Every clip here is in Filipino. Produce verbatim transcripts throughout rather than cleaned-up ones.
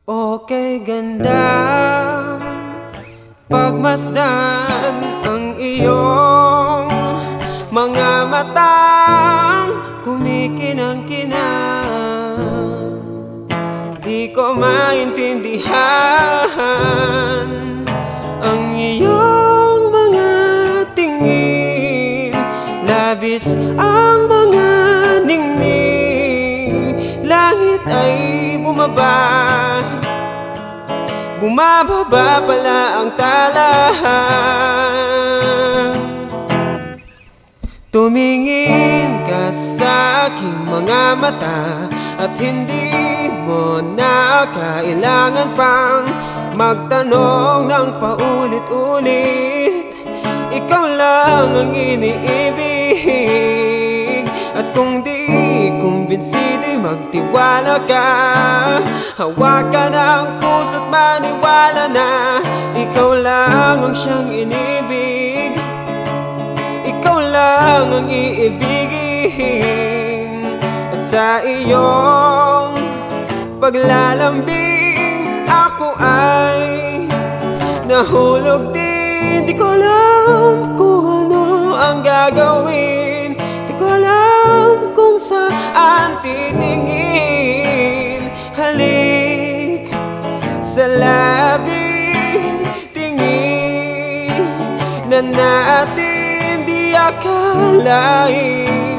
Okay, ganda pagmasdan ang iyong mga matang kumikinang-kinang. Di ko maintindihan ang iyong mga tingin, labis ang mga ningning. Langit ay bumaba, bumababa pala ang tala. Tumingin ka sa aking mga mata at hindi mo na kailangan pang magtanong ng paulit-ulit. Ikaw lang ang iniibig, at kung di kumbinsido'y magtiwala ka. Hawakan ang puso't maniwala na ikaw lang ang siyang inibig, ikaw lang ang iibigin. At sa iyong paglalambing ako ay nahulog din. Di ko alam kung ano ang gagawin, di ko alam kung saan titingin. Halik sa labi, tingin na natin di akalain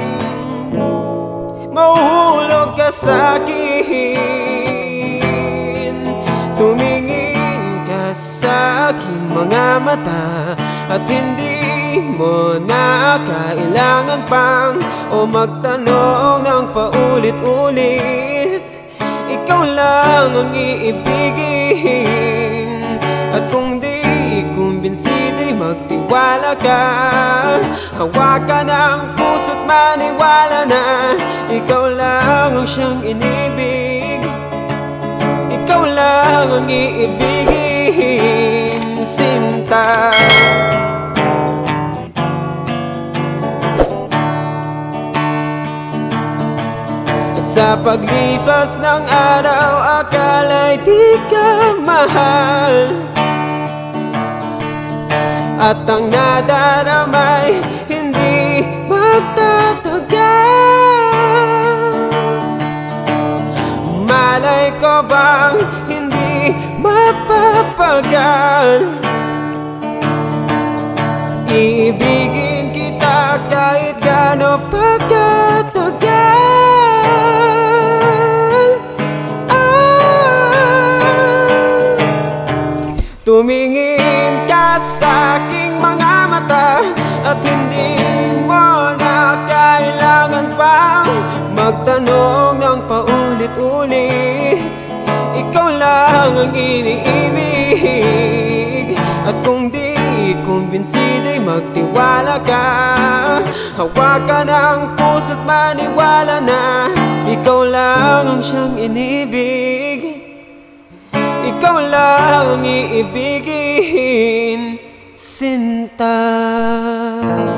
mahuhulog ka sa'kin. Tumingin ka sa aking mga mata at hindi mo na kailangan pang o magtanong ng paulit-ulit. Ikaw lang ang iibigin, at kung di kumbinsido'y magtiwala ka. Hawakan ang puso't maniwala na ikaw lang ang siyang inibig, ikaw lang ang iibigin, sinta. At sa paglipas ng araw, akala'y di ka mahal, at ang nadaramay hindi magtatagal. Malay ko bang hindi mapapagal, iibigin kita kahit gaano pagkatagal. Ah, tumingin ka sa aking mga mata at hindi mo na kailangan pang magtanong ng paulit-ulit. Ikaw lang ang iniibig, at kung di kumbinsido'y magtiwala ka. Hawakan ang puso't maniwala na ikaw lang ang siyang inibig, ikaw lang ang iibigin, sinta.